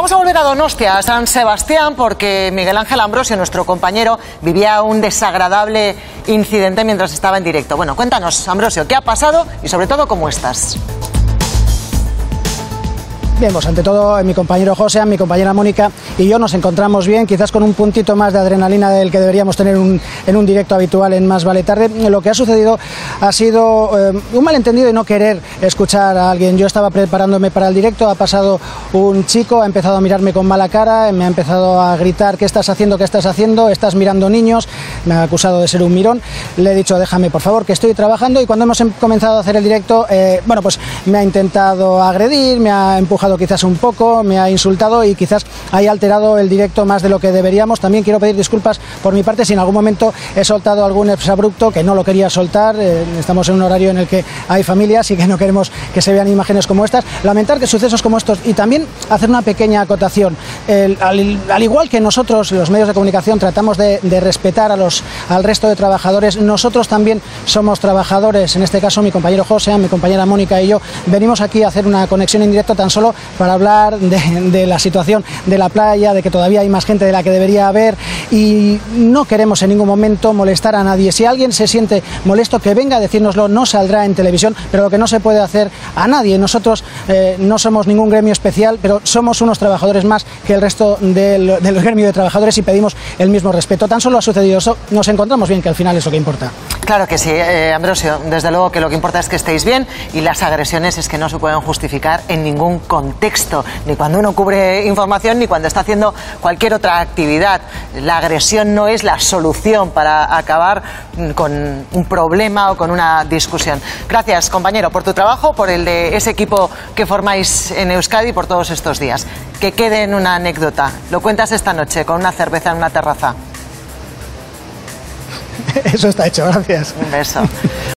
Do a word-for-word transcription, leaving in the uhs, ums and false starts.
Vamos a volver a Donostia, a San Sebastián, porque Miguel Ángel Ambrosio, nuestro compañero, vivía un desagradable incidente mientras estaba en directo. Bueno, cuéntanos, Ambrosio, ¿qué ha pasado y sobre todo cómo estás? Bien, pues ante todo mi compañero José, mi compañera Mónica y yo nos encontramos bien, quizás con un puntito más de adrenalina del que deberíamos tener un, en un directo habitual en Más Vale Tarde. Lo que ha sucedido ha sido eh, un malentendido y no querer escuchar a alguien. Yo estaba preparándome para el directo, ha pasado un chico, ha empezado a mirarme con mala cara, me ha empezado a gritar: ¿qué estás haciendo? ¿Qué estás haciendo? ¿Estás mirando niños? Me ha acusado de ser un mirón. Le he dicho: déjame por favor, que estoy trabajando. Y cuando hemos comenzado a hacer el directo, eh, bueno, pues me ha intentado agredir, me ha empujado quizás un poco, me ha insultado y quizás haya alterado el directo más de lo que deberíamos. También quiero pedir disculpas por mi parte si en algún momento he soltado algún exabrupto que no lo quería soltar. Eh, estamos en un horario en el que hay familias y que no queremos que se vean imágenes como estas. Lamentar que sucesos como estos, y también hacer una pequeña acotación. El, al, al igual que nosotros, los medios de comunicación, tratamos de, de respetar a los, al resto de trabajadores, nosotros también somos trabajadores. En este caso mi compañero José, mi compañera Mónica y yo venimos aquí a hacer una conexión en directo tan solo para hablar de, de la situación de la playa, de que todavía hay más gente de la que debería haber, y no queremos en ningún momento molestar a nadie. Si alguien se siente molesto, que venga a decírnoslo, no saldrá en televisión, pero lo que no se puede hacer a nadie. Nosotros eh, no somos ningún gremio especial, pero somos unos trabajadores más que el resto del, del gremio de trabajadores y pedimos el mismo respeto. Tan solo ha sucedido eso, nos encontramos bien, que al final es lo que importa. Claro que sí, eh, Ambrosio, desde luego que lo que importa es que estéis bien, y las agresiones es que no se pueden justificar en ningún contexto, ni cuando uno cubre información ni cuando está haciendo cualquier otra actividad. La agresión no es la solución para acabar con un problema o con una discusión. Gracias, compañero, por tu trabajo, por el de ese equipo que formáis en Euskadi por todos estos días. Que quede en una anécdota. Lo cuentas esta noche con una cerveza en una terraza. Eso está hecho, gracias. Un beso.